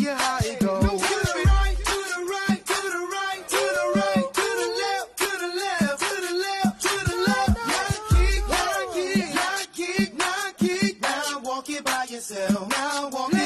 you how it goes. To the right, to the right, to the right, to the right, to the left, to the left, to the left, to the left. Now kick, now kick, now kick, now kick. Now walk it by yourself. Now walk it.